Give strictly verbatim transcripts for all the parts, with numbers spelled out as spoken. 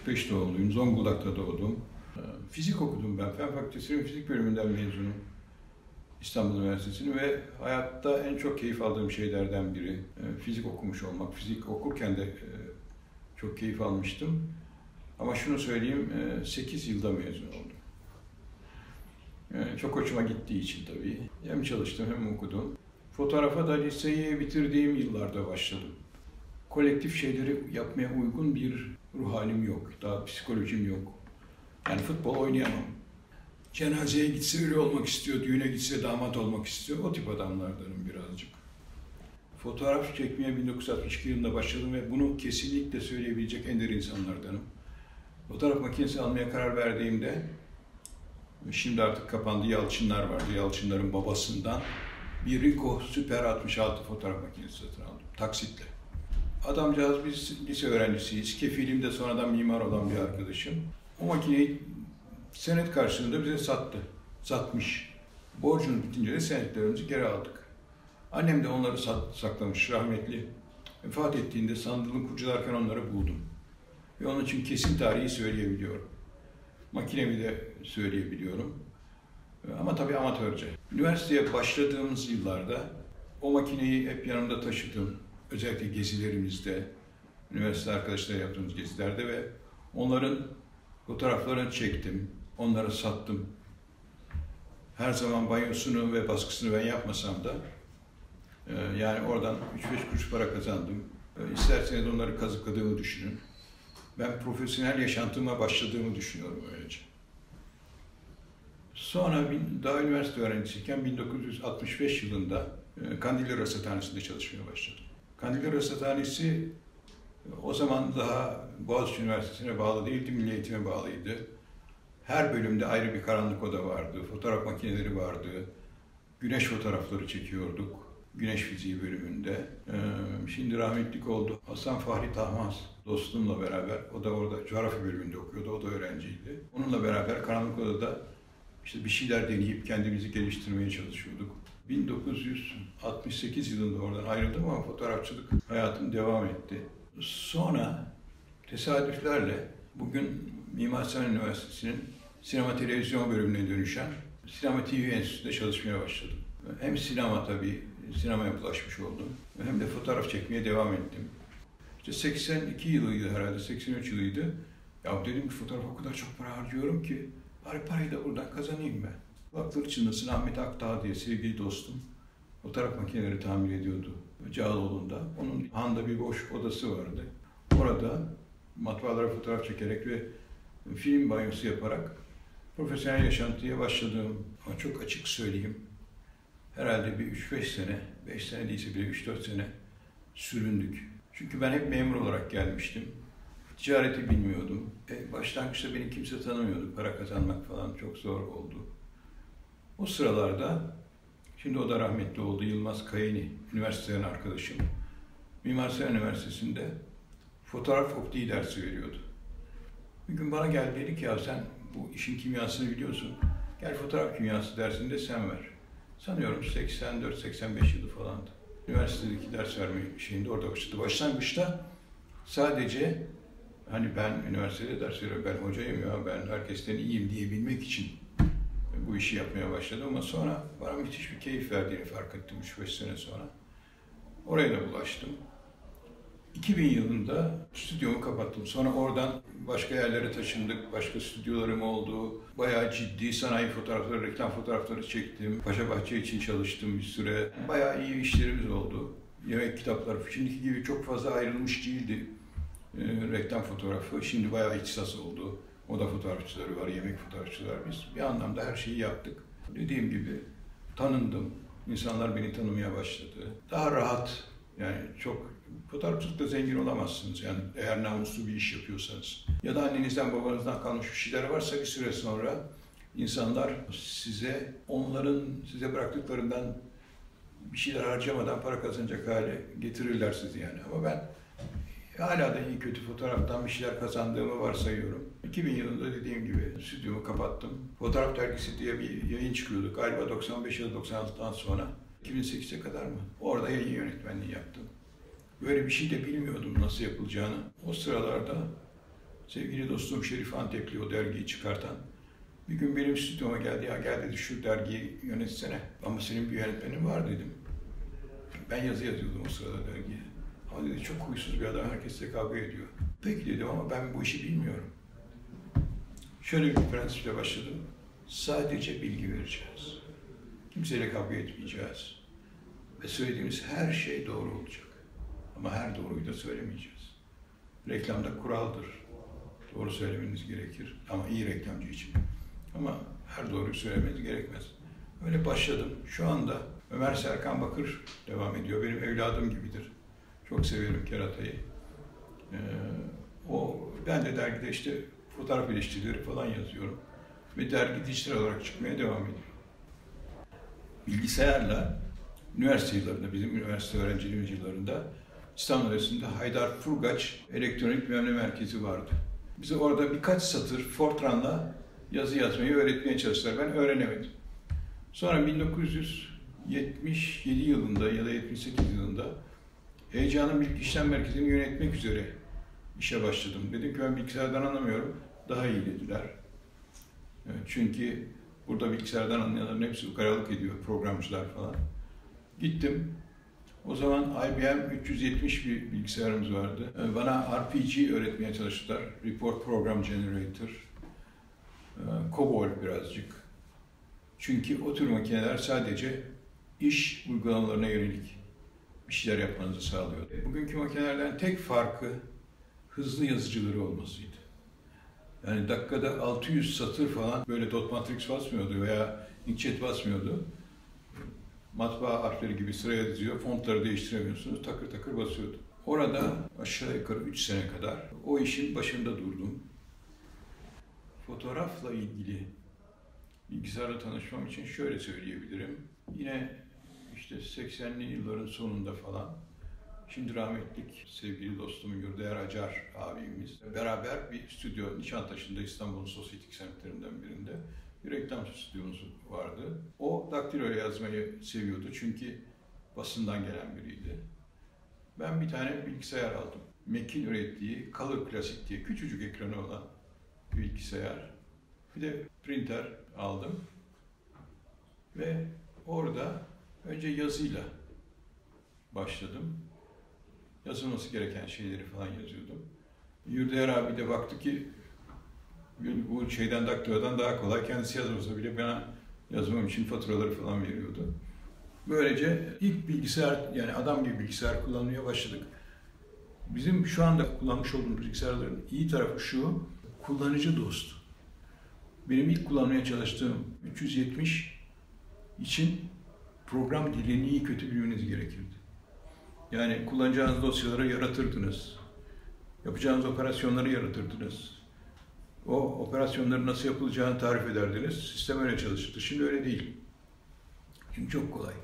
kırk beş doğumluyum. Zonguldak'ta doğdum. Fizik okudum ben. Fen Fakültesi'nin fizik bölümünden mezunum. İstanbul Üniversitesi'ni ve hayatta en çok keyif aldığım şeylerden biri. Fizik okumuş olmak. Fizik okurken de çok keyif almıştım. Ama şunu söyleyeyim, sekiz yılda mezun oldum. Çok hoşuma gittiği için tabii. Hem çalıştım hem okudum. Fotoğrafa da liseyi bitirdiğim yıllarda başladım. Kolektif şeyleri yapmaya uygun bir ruh halim yok. Daha psikolojim yok. Yani futbol oynayamam. Cenazeye gitse öyle olmak istiyor, düğüne gitse damat olmak istiyor. O tip adamlardanım birazcık. Fotoğraf çekmeye bin dokuz yüz altmış iki yılında başladım ve bunu kesinlikle söyleyebilecek ender insanlardanım. Fotoğraf makinesi almaya karar verdiğimde, şimdi artık kapandı, Yalçınlar vardı. Yalçınların babasından bir Ricoh Super altmış altı fotoğraf makinesi satın aldım, taksitle. Adamcağız, biz lise öğrencisiyiz. Kefilim de sonradan mimar olan bir arkadaşım. O makineyi senet karşılığında bize sattı. Satmış. Borcunu bitince de senetlerimizi geri aldık. Annem de onları sat, saklamış, rahmetli. Vefat ettiğinde sandığını kurcalarken onları buldum. Ve onun için kesin tarihi söyleyebiliyorum. Makinemi de söyleyebiliyorum. Ama tabii amatörce. Üniversiteye başladığımız yıllarda o makineyi hep yanımda taşıdım. Özellikle gezilerimizde, üniversite arkadaşlarla yaptığımız gezilerde ve onların fotoğraflarını çektim, onları sattım. Her zaman banyosunu ve baskısını ben yapmasam da yani oradan üç beş kuruş para kazandım. İsterseniz onları kazıkladığımı düşünün. Ben profesyonel yaşantıma başladığımı düşünüyorum öylece. Sonra daha üniversite öğrencisiyken bin dokuz yüz altmış beş yılında Kandilli Rasathanesi'nde çalışmaya başladım. Kandilli Rasathanesi o zaman daha Boğaziçi Üniversitesi'ne bağlı değildi, Milli Eğitim'e bağlıydı. Her bölümde ayrı bir karanlık oda vardı, fotoğraf makineleri vardı, güneş fotoğrafları çekiyorduk. Güneş fiziği bölümünde. Şimdi rahmetlik oldu. Hasan Fahri Tahmaz dostumla beraber, o da orada coğrafya bölümünde okuyordu, o da öğrenciydi. Onunla beraber karanlık odada işte bir şeyler deneyip kendimizi geliştirmeye çalışıyorduk. bin dokuz yüz altmış sekiz yılında oradan ayrıldım ama fotoğrafçılık hayatım devam etti. Sonra tesadüflerle bugün Mimar Sinan Üniversitesi'nin sinema televizyon bölümüne dönüşen Sinema T V Enstitüsü'nde çalışmaya başladım. Hem sinema tabii, sinemaya bulaşmış oldum hem de fotoğraf çekmeye devam ettim. İşte seksen iki yılıydı herhalde, seksen üç yılıydı. Ya dedim ki fotoğraf o kadar çok para harcıyorum ki bari parayı da buradan kazanayım ben. Kulakları çınlasın, Ahmet Akdağ diye sevgili dostum fotoğraf makineleri tamir ediyordu Cağaloğlu'nda. Onun Han'da bir boş odası vardı. Orada matbaalara fotoğraf çekerek ve film banyosu yaparak profesyonel yaşantıya başladığım, ama çok açık söyleyeyim, herhalde bir üç beş sene, beş sene değilse bile üç dört sene süründük. Çünkü ben hep memur olarak gelmiştim. Ticareti bilmiyordum. E, başlangıçta beni kimse tanımıyordu. Para kazanmak falan çok zor oldu. O sıralarda, şimdi o da rahmetli oldu, Yılmaz Kayani, üniversiteden arkadaşım. Mimar Sinan Üniversitesi'nde fotoğraf optiği dersi veriyordu. Bir gün bana geldi, dedi ki ya sen bu işin kimyasını biliyorsun. Gel fotoğraf kimyası dersinde sen ver. Sanıyorum seksen dört seksen beş yılı falandı. Üniversitedeki ders verme şeyinde orada başladı. Başlangıçta sadece hani ben üniversitede ders veriyorum, ben hocayım ya, ben herkesten iyiyim diyebilmek için bu işi yapmaya başladım ama sonra bana müthiş bir keyif verdiğini fark ettim üç beş sene sonra. Oraya da bulaştım. iki bin yılında stüdyomu kapattım. Sonra oradan başka yerlere taşındık. Başka stüdyolarım oldu. Bayağı ciddi sanayi fotoğrafları, reklam fotoğrafları çektim. Paşabahçe için çalıştım bir süre. Bayağı iyi işlerimiz oldu. Yemek kitapları, şimdiki gibi çok fazla ayrılmış değildi e, reklam fotoğrafı. Şimdi bayağı ihtisas oldu. Moda fotoğrafçıları var, yemek fotoğrafçıları var. Biz bir anlamda her şeyi yaptık. Dediğim gibi tanındım. İnsanlar beni tanımaya başladı. Daha rahat, yani çok fotoğrafçılıkta zengin olamazsınız yani eğer namuslu bir iş yapıyorsanız. Ya da annenizden babanızdan kalmış bir şeyler varsa bir süre sonra insanlar size onların size bıraktıklarından bir şeyler harcamadan para kazanacak hale getirirler sizi yani. Ama ben hala da iyi kötü fotoğraftan bir şeyler kazandığımı varsayıyorum. iki bin yılında dediğim gibi stüdyomu kapattım. Fotoğraf Dergisi diye bir yayın çıkıyordu galiba doksan beş ya da doksan altıdan sonra. iki bin sekize kadar mı? Orada yayın yönetmenliği yaptım. Böyle bir şey de bilmiyordum nasıl yapılacağını. O sıralarda Sevgili dostum Şerif Antepli, o dergiyi çıkartan, bir gün benim stüdyoma geldi. Ya gel dedi, şu dergiyi yönetsene. Ama senin bir yönetmenin var dedim. Ben yazı yazıyordum o sırada dergiye. Ama dedi çok huysuz bir adam, herkesle kavga ediyor. Peki dedim ama ben bu işi bilmiyorum. Şöyle bir prensiple başladım. Sadece bilgi vereceğiz. Kimseyle kavga etmeyeceğiz. Ve söylediğimiz her şey doğru olacak. Ama her doğruyu da söylemeyeceğiz. Reklamda kuraldır. Doğru söylemeniz gerekir. Ama iyi reklamcı için. Ama her doğruyu söylemeniz gerekmez. Öyle başladım. Şu anda Ömer Serkan Bakır devam ediyor. Benim evladım gibidir. Çok severim keratayı. Ee, o, ben de dergide işte fotoğraf eleştirileri falan yazıyorum. Ve dergi dijital olarak çıkmaya devam ediyor. Bilgisayarla üniversite yıllarında, bizim üniversite öğrenciliğimiz yıllarında İstanbul Üniversitesi'nde Haydar Furgaç Elektronik Bilmem ne Merkezi vardı. Bize orada birkaç satır Fortran'la yazı yazmayı öğretmeye çalıştılar. Ben öğrenemedim. Sonra bin dokuz yüz yetmiş yedi yılında ya da yetmiş sekiz yılında Heyecan'ın Bilgi İşlem Merkezi'ni yönetmek üzere işe başladım. Dedim ki ben bilgisayardan anlamıyorum. Daha iyi dediler. Çünkü burada bilgisayardan anlayanların hepsi ukalalık ediyor, programcılar falan. Gittim. O zaman I B M üç yüz yetmiş bir bilgisayarımız vardı. Bana R P G öğretmeye çalıştılar. Report Program Generator. COBOL birazcık. Çünkü o tür makineler sadece iş uygulamalarına yönelik bir şeyler yapmanızı sağlıyor. Bugünkü makinelerden tek farkı hızlı yazıcıları olmasıydı. Yani dakikada altı yüz satır falan böyle dot matrix basmıyordu veya inkjet basmıyordu. Matbaa harfleri gibi sıraya diziyor, fontları değiştiremiyorsunuz, takır takır basıyordu. Orada aşağı yukarı üç sene kadar o işin başında durdum. Fotoğrafla ilgili bilgisayarla tanışmam için şöyle söyleyebilirim. Yine işte seksenli yılların sonunda falan, şimdi rahmetlik sevgili dostum Yurdaer Acar abimiz beraber bir stüdyo Nişantaşı'nda, İstanbul'un sosyetik semtlerinden birinde bir reklam stüdyomuz vardı. O daktilo yazmayı seviyordu çünkü basından gelen biriydi. Ben bir tane bilgisayar aldım. Mac'in ürettiği Color Classic diye küçücük ekranı olan bir bilgisayar. Bir de printer aldım. Ve orada önce yazıyla başladım. Yazılması gereken şeyleri falan yazıyordum. Yurdaer abi de baktı ki bu şeyden, daktilodan daha kolay. Kendisi yazmasa bile bana yazmam için faturaları falan veriyordu. Böylece ilk bilgisayar, yani adam gibi bilgisayar kullanmaya başladık. Bizim şu anda kullanmış olduğumuz bilgisayarların iyi tarafı şu, kullanıcı dostu. Benim ilk kullanmaya çalıştığım üç yüz yetmiş için program dilini iyi kötü bilmeniz gerekirdi. Yani kullanacağınız dosyaları yaratırdınız. Yapacağınız operasyonları yaratırdınız. O operasyonların nasıl yapılacağını tarif ederdiniz. Sistem öyle çalışırdı. Şimdi öyle değil. Şimdi çok kolay.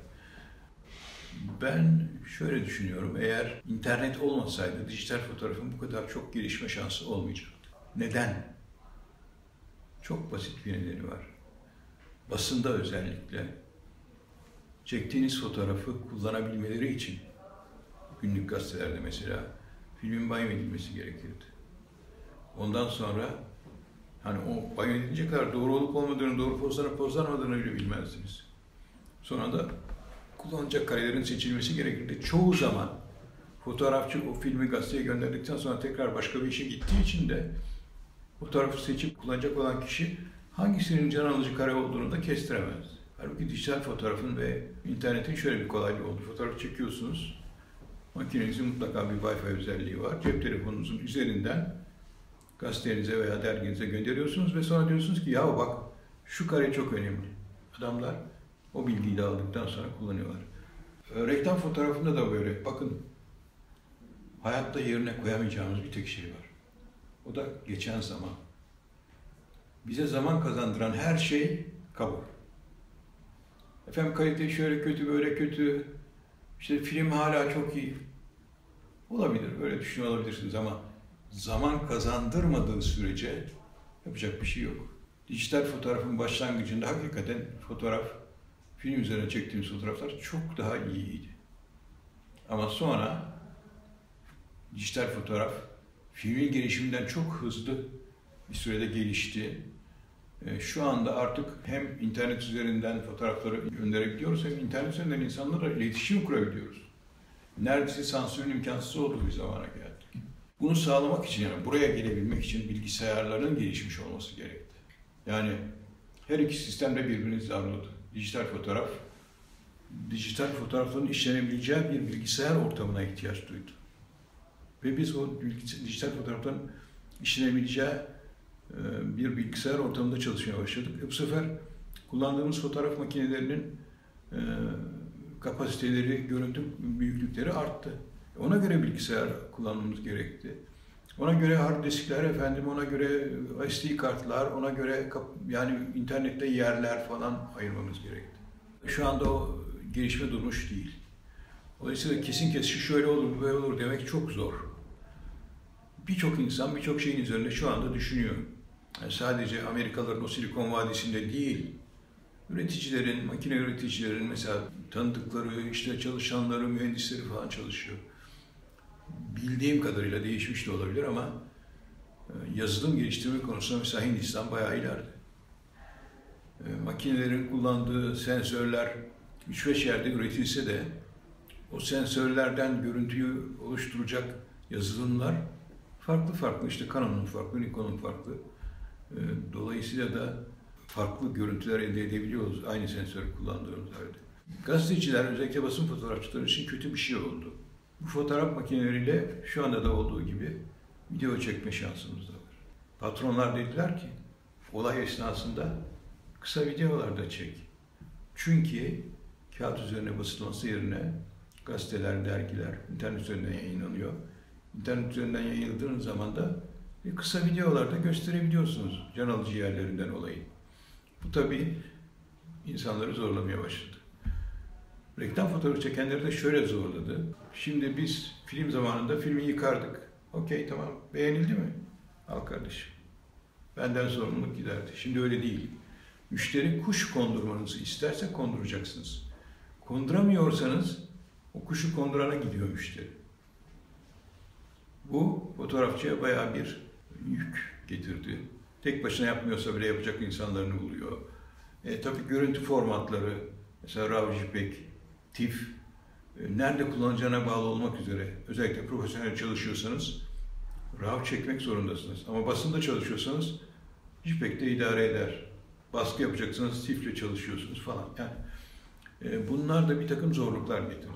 Ben şöyle düşünüyorum. Eğer internet olmasaydı dijital fotoğrafın bu kadar çok gelişme şansı olmayacaktı. Neden? Çok basit bir nedeni var. Basında özellikle çektiğiniz fotoğrafı kullanabilmeleri için günlük gazetelerde mesela filmin banyo edilmesi gerekirdi. Ondan sonra hani o banyo edilince kadar doğru olup olmadığını, doğru pozlanıp pozlanmadığını bile bilmezdiniz. Sonra da kullanılacak karelerin seçilmesi gerekirdi. Çoğu zaman fotoğrafçı o filmi gazeteye gönderdikten sonra tekrar başka bir işe gittiği için de fotoğrafı seçip kullanacak olan kişi hangisinin can alıcı kare olduğunu da kestiremez. Halbuki dijital fotoğrafın ve internetin şöyle bir kolaylığı oldu. Fotoğrafı çekiyorsunuz, makinenizin mutlaka bir Wi-Fi özelliği var. Cep telefonunuzun üzerinden gazetenize veya derginize gönderiyorsunuz ve sonra diyorsunuz ki ya bak şu kare çok önemli. Adamlar o bilgiyi de aldıktan sonra kullanıyorlar. Reklam fotoğrafında da böyle. Bakın, hayatta yerine koyamayacağımız bir tek şey var. O da geçen zaman. Bize zaman kazandıran her şey kabul. Efendim kalite şöyle kötü, böyle kötü. İşte film hala çok iyi. Olabilir, öyle düşünüyor olabilirsiniz ama zaman kazandırmadığı sürece yapacak bir şey yok. Dijital fotoğrafın başlangıcında hakikaten fotoğraf, film üzerine çektiğimiz fotoğraflar çok daha iyiydi. Ama sonra dijital fotoğraf filmin gelişiminden çok hızlı bir sürede gelişti. Şu anda artık hem internet üzerinden fotoğrafları gönderebiliyoruz hem internet üzerinden insanlarla iletişim kurabiliyoruz. Neredeyse sansürün imkansız olduğu bir zamana geldik. Bunu sağlamak için, yani buraya gelebilmek için bilgisayarların gelişmiş olması gerekti. Yani her iki sistem de birbirini sağladı. Dijital fotoğraf, dijital fotoğrafların işlenebileceği bir bilgisayar ortamına ihtiyaç duydu. Ve biz o dijital fotoğrafların işlenebileceği bir bilgisayar ortamında çalışmaya başladık. E bu sefer kullandığımız fotoğraf makinelerinin e, kapasiteleri, görüntü büyüklükleri arttı. Ona göre bilgisayar kullanmamız gerekti. Ona göre hard diskler, efendim, ona göre S D kartlar, ona göre yani internette yerler falan ayırmamız gerekti. Şu anda o gelişme durmuş değil. Dolayısıyla kesin kesin şöyle olur, böyle olur demek çok zor. Birçok insan birçok şeyin üzerinde şu anda düşünüyor. Yani sadece Amerikalıların o Silikon Vadisi'nde değil, üreticilerin, makine üreticilerin mesela tanıdıkları, işte çalışanları, mühendisleri falan çalışıyor. Bildiğim kadarıyla değişmiş de olabilir ama yazılım geliştirme konusunda mesela Hindistan bayağı ileride. Makinelerin kullandığı sensörler üç beş yerde üretilse de o sensörlerden görüntüyü oluşturacak yazılımlar farklı farklı, işte Canon'un farklı, Nikon'un farklı. Dolayısıyla da farklı görüntüler elde edebiliyoruz aynı sensörü kullandığımız halde. Gazeteciler, özellikle basın fotoğrafçıları için kötü bir şey oldu. Bu fotoğraf makineleriyle şu anda da olduğu gibi video çekme şansımız da var. Patronlar dediler ki, olay esnasında kısa videolar da çek. Çünkü kağıt üzerine basılması yerine gazeteler, dergiler, internet üzerinden yayınlanıyor. İnternet üzerinden yayınladığınız zaman da kısa videolarda gösterebiliyorsunuz can alıcı yerlerinden olayı. Bu tabii insanları zorlamaya başladı. Reklam fotoğrafı çekenleri de şöyle zorladı. Şimdi biz film zamanında filmi yıkardık. Okey, tamam, beğenildi mi? Al kardeşim. Benden sorumluluk giderdi. Şimdi öyle değil. Müşteri kuş kondurmanızı isterse konduracaksınız. Konduramıyorsanız o kuşu kondurana gidiyor müşteri. Bu fotoğrafçıya bayağı bir yük getirdi. Tek başına yapmıyorsa bile yapacak insanlarını buluyor. E, tabii görüntü formatları, mesela RAW, JPEG, TIFF, e, nerede kullanacağına bağlı olmak üzere, özellikle profesyonel çalışıyorsanız RAW çekmek zorundasınız. Ama basında çalışıyorsanız JPEG de idare eder. Baskı yapacaksınız, TIFF'le çalışıyorsunuz falan. Yani e, bunlar da bir takım zorluklar getirdi.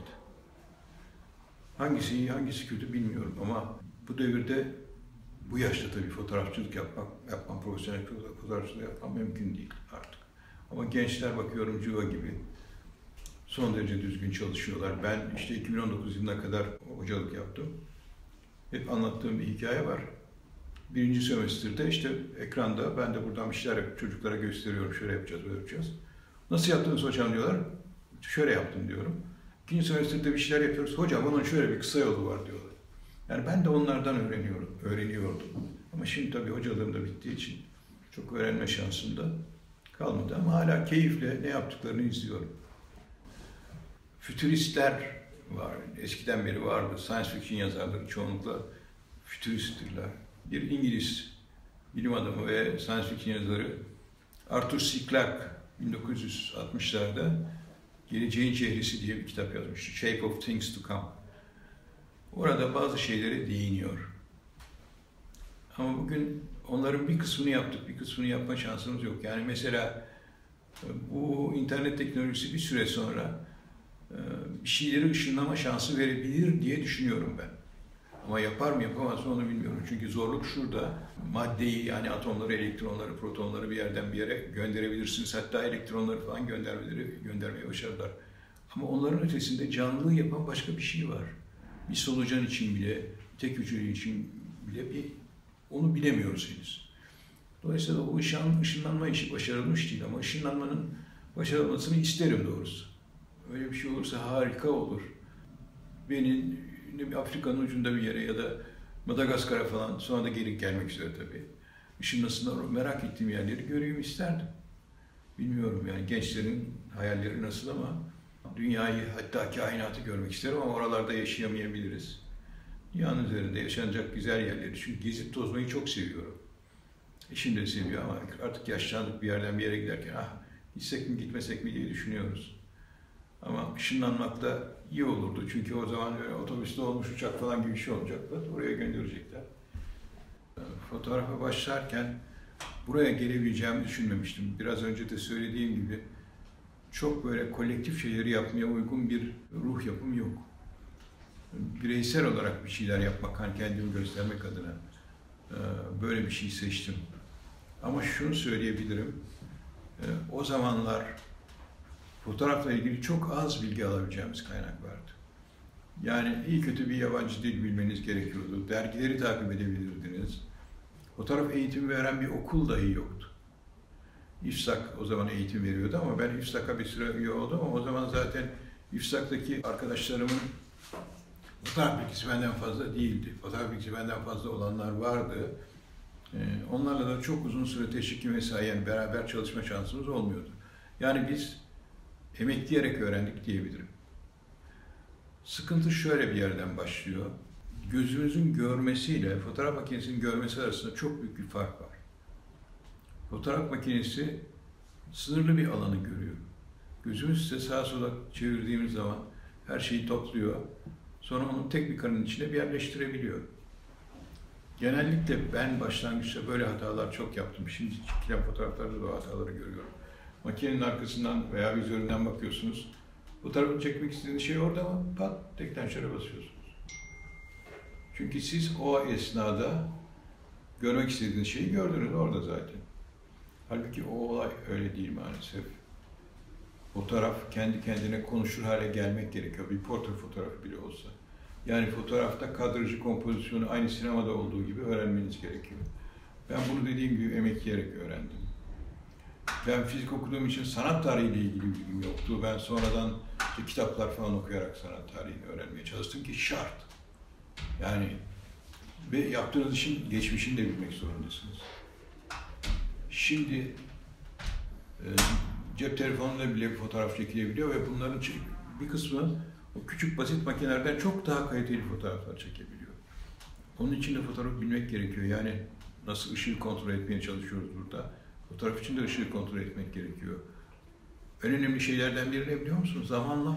Hangisi iyi, hangisi kötü bilmiyorum ama bu devirde, bu yaşta tabii fotoğrafçılık yapmak, yapmam, profesyonel fotoğrafçılık yapmam mümkün değil artık. Ama gençler bakıyorum Cıva gibi son derece düzgün çalışıyorlar. Ben işte iki bin on dokuz yılına kadar hocalık yaptım. Hep anlattığım bir hikaye var. Birinci sömestrde işte ekranda ben de buradan bir şeyler yapıp çocuklara gösteriyorum. Şöyle yapacağız, böyle yapacağız. Nasıl yaptınız hocam diyorlar. Şöyle yaptım diyorum. İkinci sömestrde bir şeyler yapıyoruz. Hocam onun şöyle bir kısa yolu var diyorlar. Yani ben de onlardan öğreniyorum, öğreniyordum. Ama şimdi tabii hocalığım da bittiği için çok öğrenme şansım da kalmadı. Ama hala keyifle ne yaptıklarını izliyorum. Fütüristler var, eskiden beri vardı. Science fiction yazarları çoğunlukla fütüristtirler. Bir İngiliz bilim adamı ve science fiction yazarı Arthur C. Clarke bin dokuz yüz altmışlarda Geleceğin Çehresi diye bir kitap yazmıştı. Shape of Things to Come. Orada bazı şeylere değiniyor. Ama bugün onların bir kısmını yaptık, bir kısmını yapma şansımız yok. Yani mesela bu internet teknolojisi bir süre sonra bir şeyleri ışınlama şansı verebilir diye düşünüyorum ben. Ama yapar mı yapamaz mı onu bilmiyorum. Çünkü zorluk şurada. Maddeyi, yani atomları, elektronları, protonları bir yerden bir yere gönderebilirsiniz. Hatta elektronları falan göndermeleri, göndermeye başardılar. Ama onların ötesinde canlılığı yapan başka bir şey var. Bir solucan için bile, tek hücre için bile bir, onu bilemiyoruz henüz. Dolayısıyla o ışın, ışınlanma işi başarılmış değil ama ışınlanmanın başarılmasını isterim doğrusu. Öyle bir şey olursa harika olur. Benim Afrika'nın ucunda bir yere ya da Madagaskar'a falan, sonra da geri gelmek üzere tabii. Işınlasınlar, merak ettiğim yerleri göreyim isterdim. Bilmiyorum yani gençlerin hayalleri nasıl ama dünyayı, hatta kainatı görmek isterim ama oralarda yaşayamayabiliriz. Dünyanın üzerinde yaşanacak güzel yerleri. Çünkü gezip tozmayı çok seviyorum. Eşim de seviyor ama artık yaşlandık, bir yerden bir yere giderken ah gitsek mi gitmesek mi diye düşünüyoruz. Ama ışınlanmak da iyi olurdu. Çünkü o zaman öyle otobüste olmuş uçak falan gibi bir şey olacaklar. Oraya gönderecekler. Fotoğrafa başlarken buraya gelebileceğimi düşünmemiştim. Biraz önce de söylediğim gibi çok böyle kolektif şeyleri yapmaya uygun bir ruh yapım yok. Bireysel olarak bir şeyler yapmak, hani kendimi göstermek adına böyle bir şey seçtim. Ama şunu söyleyebilirim, o zamanlar fotoğrafla ilgili çok az bilgi alabileceğimiz kaynak vardı. Yani iyi kötü bir yabancı dil bilmeniz gerekiyordu, dergileri takip edebilirdiniz. Fotoğraf eğitimi veren bir okul dahi yoktu. İFSAK o zaman eğitim veriyordu ama ben İFSAK'a bir süre üye oldum ama o zaman zaten İFSAK'taki arkadaşlarımın fotoğraf bilgisi benden fazla değildi. Fotoğraf bilgisi benden fazla olanlar vardı. Ee, onlarla da çok uzun süre teşvik mesai, yani beraber çalışma şansımız olmuyordu. Yani biz emekleyerek öğrendik diyebilirim. Sıkıntı şöyle bir yerden başlıyor. Gözümüzün görmesiyle fotoğraf makinesinin görmesi arasında çok büyük bir fark var. Fotoğraf makinesi sınırlı bir alanı görüyor. Gözümüz ise sağa sola çevirdiğimiz zaman her şeyi topluyor. Sonra onu tek bir karenin içine bir yerleştirebiliyor. Genellikle ben başlangıçta böyle hatalar çok yaptım. Şimdi çekilen fotoğraflarda da o hataları görüyorum. Makinenin arkasından veya vizöründen bakıyorsunuz. Fotoğrafını çekmek istediğiniz şey orada ama pat deklanşöre basıyorsunuz. Çünkü siz o esnada görmek istediğiniz şeyi gördünüz orada zaten. Halbuki o olay öyle değil maalesef. Fotoğraf kendi kendine konuşur hale gelmek gerekiyor. Bir portre fotoğrafı bile olsa. Yani fotoğrafta kadrajı, kompozisyonu aynı sinemada olduğu gibi öğrenmeniz gerekiyor. Ben bunu dediğim gibi emekleyerek öğrendim. Ben fizik okuduğum için sanat tarihiyle ilgili bilgim yoktu. Ben sonradan işte kitaplar falan okuyarak sanat tarihini öğrenmeye çalıştım ki şart. Yani ve yaptığınız işin geçmişini de bilmek zorundasınız. Şimdi e, cep telefonuyla bile bir fotoğraf çekilebiliyor ve bunların bir kısmı o küçük basit makinelerden çok daha kaliteli fotoğraflar çekebiliyor. Onun için de fotoğrafı bilmek gerekiyor. Yani nasıl ışığı kontrol etmeye çalışıyoruz burada. Fotoğraf için de ışığı kontrol etmek gerekiyor. En önemli şeylerden biri ne biliyor musunuz? Zamanlama.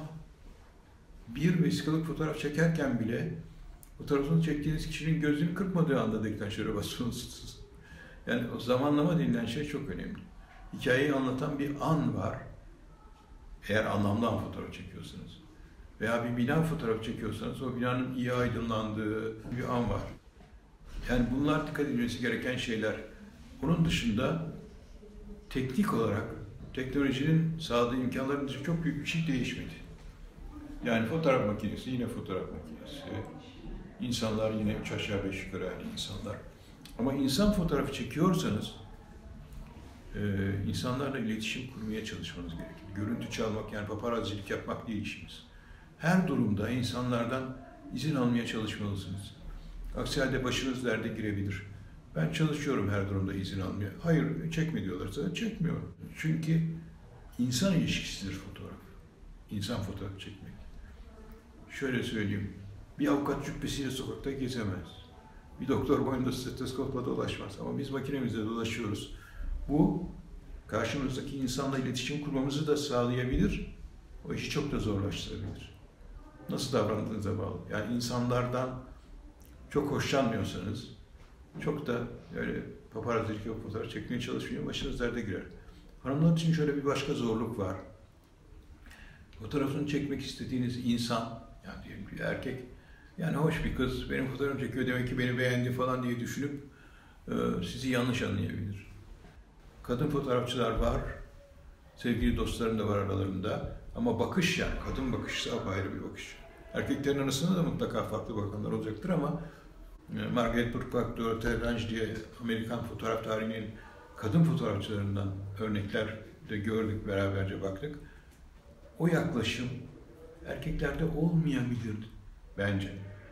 Bir vesikalık fotoğraf çekerken bile fotoğrafını çektiğiniz kişinin gözünü kırpmadığı anda deklanşöre basıyorsunuz. Yani o zamanlama denilen şey çok önemli. Hikayeyi anlatan bir an var. Eğer anlamlı an fotoğraf çekiyorsanız. Veya bir bina fotoğrafı çekiyorsanız o binanın iyi aydınlandığı bir an var. Yani bunlar dikkat edilmesi gereken şeyler. Bunun dışında teknik olarak teknolojinin sağladığı imkanların dışında çok büyük bir şey değişmedi. Yani fotoğraf makinesi yine fotoğraf makinesi. İnsanlar yine üç aşağı beş yukarı aynı insanlar. Ama insan fotoğrafı çekiyorsanız e, insanlarla iletişim kurmaya çalışmanız gerekir. Görüntü çalmak, yani paparazzilik yapmak değil işimiz. Her durumda insanlardan izin almaya çalışmalısınız. Aksi halde başınız derde girebilir. Ben çalışıyorum her durumda izin almaya. Hayır, çekme diyorlarsa çekmiyorum. Çünkü insan ilişkisidir fotoğraf. İnsan fotoğrafı çekmek. Şöyle söyleyeyim, bir avukat cübbesiyle sokakta gezemez. Bir doktor boynunda stetoskopla dolaşmaz. Ama biz makinemizle dolaşıyoruz. Bu, karşımızdaki insanla iletişim kurmamızı da sağlayabilir. O işi çok da zorlaştırabilir. Nasıl davrandığınıza bağlı. Yani insanlardan çok hoşlanmıyorsanız, çok da öyle paparazzilik yok, fotoğraf çekmeye çalışmıyor, başınız derde girer. Hanımlar için şöyle bir başka zorluk var. Fotoğrafını çekmek istediğiniz insan, yani diyelim bir erkek, yani hoş bir kız, benim fotoğrafımı çekiyor demek ki beni beğendi falan diye düşünüp e, sizi yanlış anlayabilir. Kadın fotoğrafçılar var, sevgili dostlarım da var aralarında ama bakış, yani kadın bakışı apayrı bir bakış. Erkeklerin arasında da mutlaka farklı bakanlar olacaktır ama e, Margaret Burkhardt, Dorothea Lange diye Amerikan fotoğraf tarihinin kadın fotoğrafçılarından örnekler de gördük, beraberce baktık. O yaklaşım erkeklerde olmayabilir bence.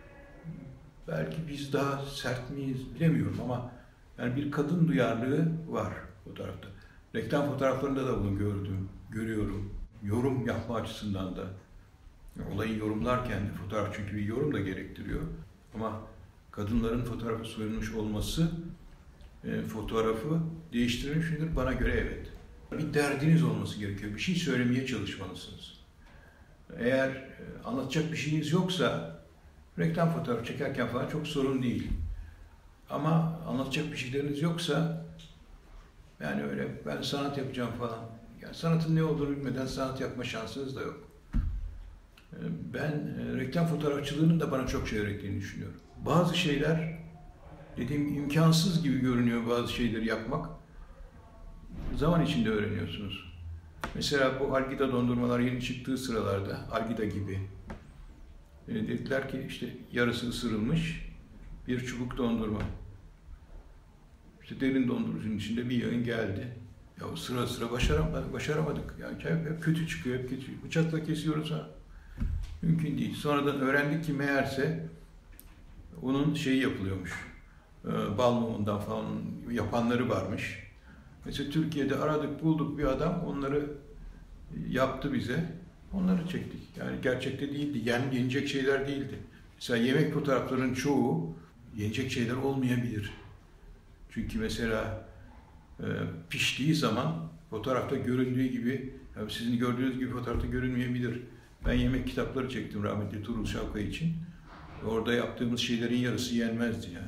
Belki biz daha sert miyiz bilemiyorum ama yani bir kadın duyarlılığı var fotoğrafta. Reklam fotoğraflarında da bunu gördüm, görüyorum. Yorum yapma açısından da. Olayı yorumlarken de fotoğraf çünkü bir yorum da gerektiriyor. Ama kadınların fotoğrafı soyulmuş olması e, fotoğrafı değiştirmiş midir? Bana göre evet. Bir derdiniz olması gerekiyor. Bir şey söylemeye çalışmalısınız. Eğer e, anlatacak bir şeyiniz yoksa reklam fotoğrafı çekerken falan çok sorun değil. Ama anlatacak bir şeyleriniz yoksa yani öyle ben sanat yapacağım falan. Yani sanatın ne olduğunu bilmeden sanat yapma şansınız da yok. Ben e, reklam fotoğrafçılığının da bana çok şey öğrettiğini düşünüyorum. Bazı şeyler dediğim imkansız gibi görünüyor bazı şeyleri yapmak. Zaman içinde öğreniyorsunuz. Mesela bu Algida dondurmalar yeni çıktığı sıralarda, Algida gibi. E, dediler ki işte yarısı ısırılmış bir çubuk dondurma. İşte derin dondurucunun içinde bir yayın geldi. Ya sıra sıra başaramadık, başaramadık. Yani hep kötü çıkıyor, hep kötü. Bıçakla kesiyoruz ha. Mümkün değil. Sonradan öğrendik ki meğerse onun şeyi yapılıyormuş. Bal mumundan falan yapanları varmış. Mesela Türkiye'de aradık bulduk bir adam onları yaptı bize. Onları çektik. Yani gerçekte değildi. Yani yenecek şeyler değildi. Mesela yemek fotoğraflarının çoğu yenecek şeyler olmayabilir. Çünkü mesela e, piştiği zaman fotoğrafta göründüğü gibi, yani sizin gördüğünüz gibi fotoğrafta görünmeyebilir. Ben yemek kitapları çektim rahmetli Tuğrul Şavkay için. Orada yaptığımız şeylerin yarısı yenmezdi yani.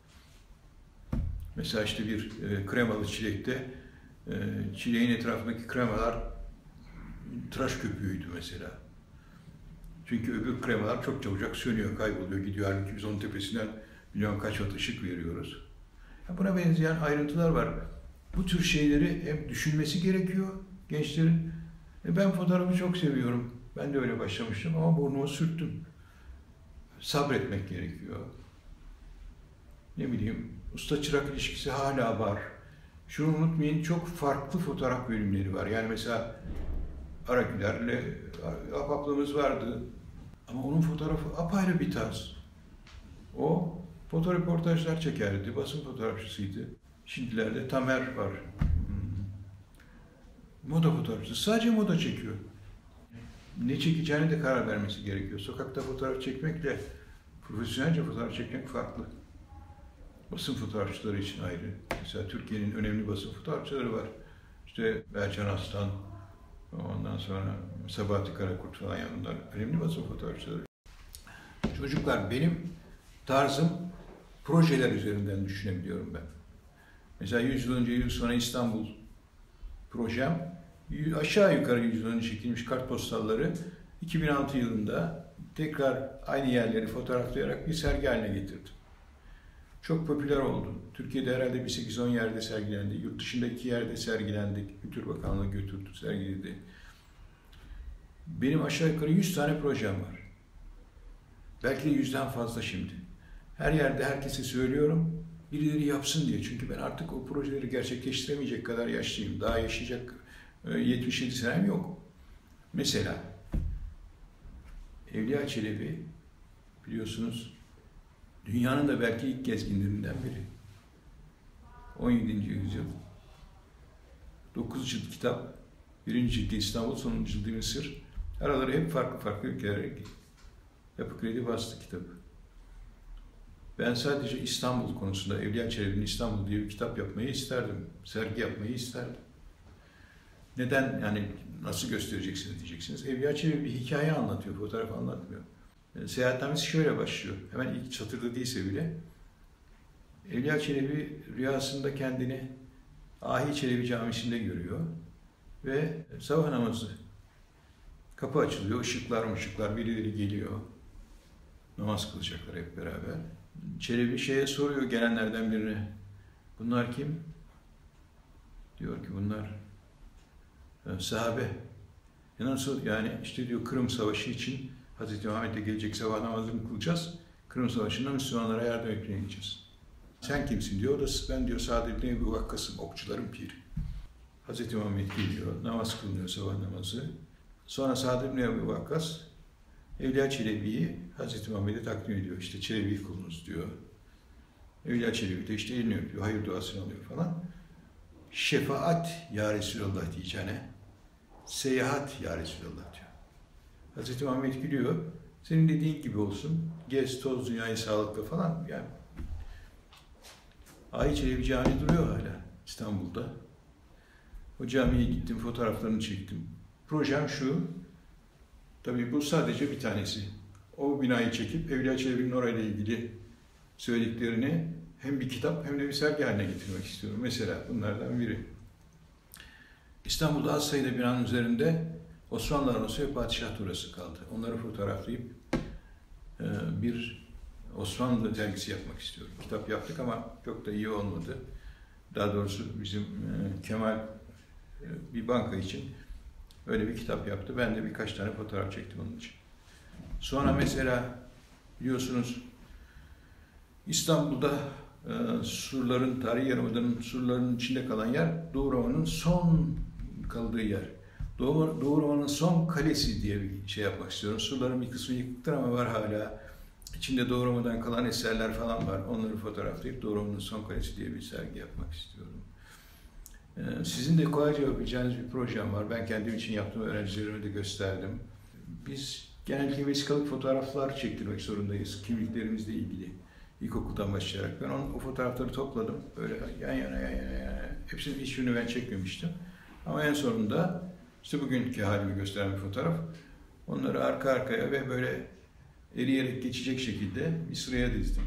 Mesela işte bir e, kremalı çilekte e, çileğin etrafındaki kremalar tıraş köpüğüydü mesela. Çünkü öbür kremalar çok çabucak sönüyor, kayboluyor, gidiyor. Halbuki biz onun tepesinden milyon kaç watt ışık veriyoruz. Ya buna benzeyen ayrıntılar var. Bu tür şeyleri hep düşünmesi gerekiyor gençlerin. E ben fotoğrafı çok seviyorum. Ben de öyle başlamıştım ama burnumu sürttüm. Sabretmek gerekiyor. Ne bileyim, usta-çırak ilişkisi hala var. Şunu unutmayın, çok farklı fotoğraf bölümleri var. Yani mesela Araküler'le ahbaplığımız vardı. Ama onun fotoğrafı apayrı bir tarz. O fotoreportajlar çekerdi, basın fotoğrafçısıydı. Şimdilerde Tamer var. Moda fotoğrafçısı, sadece moda çekiyor. Ne çekeceğine de karar vermesi gerekiyor. Sokakta fotoğraf çekmekle profesyonelce fotoğraf çekmek farklı. Basın fotoğrafçıları için ayrı. Mesela Türkiye'nin önemli basın fotoğrafçıları var. İşte Belcan Aslan, ondan sonra Sabahattin Karakurt falan yanında önemli basın fotoğrafçıları. Çocuklar, benim tarzım projeler üzerinden düşünebiliyorum ben. Mesela yüz yıl önce, yüz sonra İstanbul projem, aşağı yukarı yüz yıl önce çekilmiş kartpostalları iki bin altı yılında tekrar aynı yerleri fotoğraflayarak bir sergi haline getirdim. Çok popüler oldu. Türkiye'de herhalde bir sekiz on yerde sergilendi. Yurt dışında iki yerde sergilendik. Kültür Bakanlığı götürdü, sergiledi. Benim aşağı yukarı yüz tane projem var. Belki de yüzden fazla şimdi. Her yerde herkese söylüyorum, birileri yapsın diye. Çünkü ben artık o projeleri gerçekleştiremeyecek kadar yaşlıyım. Daha yaşayacak yetmiş yedi senem yok. Mesela Evliya Çelebi biliyorsunuz dünyanın da belki ilk gezginlerinden biri. on yedinci yüzyıl. dokuz cilt kitap. birinci cildi İstanbul, sonuncu cildi Mısır. Araları hep farklı farklı ülkelere Yapı Kredi bastı kitabı. Ben sadece İstanbul konusunda Evliya Çelebi'nin İstanbul diye bir kitap yapmayı isterdim. Sergi yapmayı isterdim. Neden? Yani nasıl göstereceksiniz diyeceksiniz. Evliya Çelebi bir hikaye anlatıyor, fotoğraf anlatmıyor. Yani seyahatnamesi şöyle başlıyor. Hemen ilk satırda değilse bile. Evliya Çelebi rüyasında kendini Ahi Çelebi Camisi'nde görüyor. Ve sabah namazı. Kapı açılıyor, ışıklar ışıklar birileri geliyor. Namaz kılacaklar hep beraber. Çelebi şeye soruyor gelenlerden birine. Bunlar kim? Diyor ki bunlar yani sahabe. Ya nasıl yani işte diyor Kırım Savaşı için Hazreti Muhammed'e gelecek sabah namazını kılacağız. Kırım Savaşı'nda Müslümanlara yardım etmeye gideceğiz. Sen kimsin diyor. O da ben diyor Sa'd ibn Ebi Vakkas'ım, okçuların piri. Hazreti Muhammed geliyor, namaz kılınıyor sabah namazı. Sonra Sa'd ibn Ebi Vakkas Evliya Çelebi'yi Hazreti Muhammed'e takdim ediyor. İşte Çelebi kulunuz diyor. Evliya Çelebi de işte elini öpüyor, hayır duasını alıyor falan. Şefaat ya Resulallah diyeceğine, seyahat ya Resulallah diyor. Hazreti Muhammed gülüyor. Senin dediğin gibi olsun. Gez, toz, dünyayı sağlıkla falan. Yani Ahi Çelebi Camii duruyor hala İstanbul'da. O camiye gittim, fotoğraflarını çektim. Projem şu, tabii bu sadece bir tanesi. O binayı çekip Evliya Çelebi'nin orayla ilgili söylediklerini hem bir kitap hem de bir sergi haline getirmek istiyorum. Mesela bunlardan biri. İstanbul'da az sayıda binanın üzerinde Osmanlı Arnosu ve Padişah Turası kaldı. Onları fotoğraflayıp bir Osmanlı dergisi yapmak istiyorum. Kitap yaptık ama çok da iyi olmadı. Daha doğrusu bizim Kemal bir banka için öyle bir kitap yaptı. Ben de birkaç tane fotoğraf çektim onun için. Sonra mesela biliyorsunuz İstanbul'da e, surların, tarihi yarımadanın surlarının içinde kalan yer Doğu Roma'nın son kaldığı yer. Doğu, Doğu Roma'nın son kalesi diye bir şey yapmak istiyorum. Surların bir kısmı yıkıktır ama var hala. İçinde Doğu Roma'dan kalan eserler falan var. Onları fotoğraflayıp Doğu Roma'nın son kalesi diye bir sergi yapmak istiyorum. Ee, sizin de kolayca yapabileceğiniz bir projem var. Ben kendim için yaptım, öğrencilerime de gösterdim. Biz genellikle vesikalık fotoğraflar çektirmek zorundayız kimliklerimizle ilgili. İlkokuldan başlayarak. Ben onun, o fotoğrafları topladım. Böyle yan yana yan yana yan yana. Hepsinin hiçbirini ben çekmemiştim. Ama en sonunda işte bugünkü halimi gösteren bir fotoğraf. Onları arka arkaya ve böyle eriyerek geçecek şekilde bir sıraya dizdim.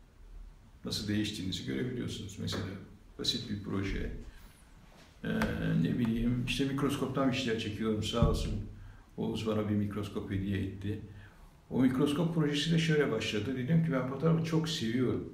Nasıl değiştiğinizi görebiliyorsunuz mesela. Basit bir proje. Ee, ne bileyim, işte mikroskoptan bir şeyler çekiyorum, sağ olsun. Oğuz bana bir mikroskop hediye etti. O mikroskop projesi de şöyle başladı. Dedim ki ben fotoğrafı çok seviyorum.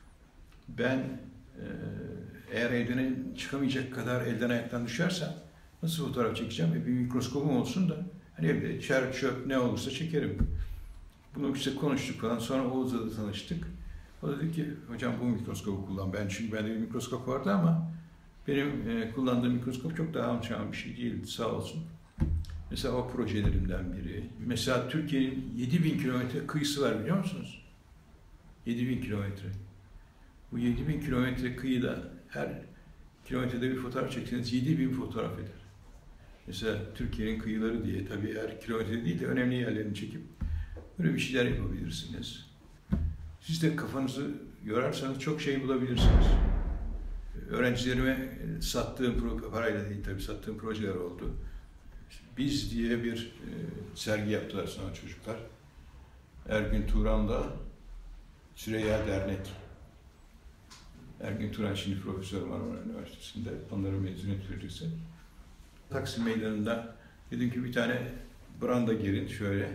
Ben e, eğer evden çıkamayacak kadar elden ayaktan düşersem nasıl fotoğraf çekeceğim? E, bir mikroskopum olsun da hani evde çer çöp ne olursa çekerim. Bunu işte konuştuk falan. Sonra Oğuz'la da tanıştık. O da dedi ki hocam bu mikroskopu kullan. Ben çünkü bende bir mikroskop vardı ama benim e, kullandığım mikroskop çok daha anlaşılan bir şey değildi, sağ olsun. Mesela o projelerimden biri. Mesela Türkiye'nin yedi bin kilometre kıyısı var biliyor musunuz? yedi bin kilometre. Bu yedi bin kilometre kıyıda her kilometrede bir fotoğraf çekseniz yedi bin fotoğraf eder. Mesela Türkiye'nin kıyıları diye tabii her kilometre değil de önemli yerlerini çekip böyle bir şeyler yapabilirsiniz. Siz de kafanızı yorarsanız çok şey bulabilirsiniz. Öğrencilerime sattığım, parayla değil tabii sattığım projeler oldu. Biz diye bir e, sergi yaptılar sonra çocuklar. Ergün Turan'da Süreyya Dernek. Ergün Turan şimdi profesör Marmara Üniversitesi'nde. Onların mezuniyet projesi. Taksim Meydanı'nda dedim ki bir tane branda girin şöyle.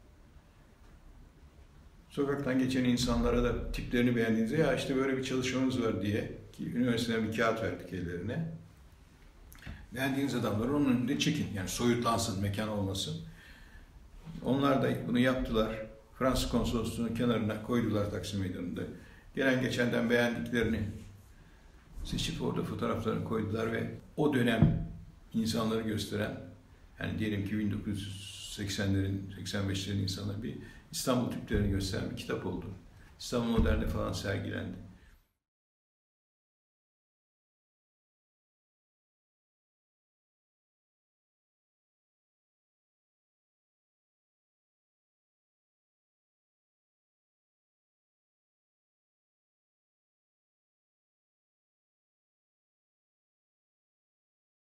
Sokaktan geçen insanlara da tiplerini beğendiğinizde ya işte böyle bir çalışmamız var diye ki üniversiteden bir kağıt verdik ellerine. Beğendiğiniz adamları onun önünde çekin. Yani soyutlansın, mekan olmasın. Onlar da bunu yaptılar. Fransız konsolosluğunun kenarına koydular Taksim Meydanı'nda. Gelen geçenden beğendiklerini seçip orada fotoğraflarını koydular ve o dönem insanları gösteren, yani diyelim ki bin dokuz yüz seksenlerin, seksen beşlerin insanları bir İstanbul tiplerini gösteren bir kitap oldu. İstanbul Modern'de falan sergilendi.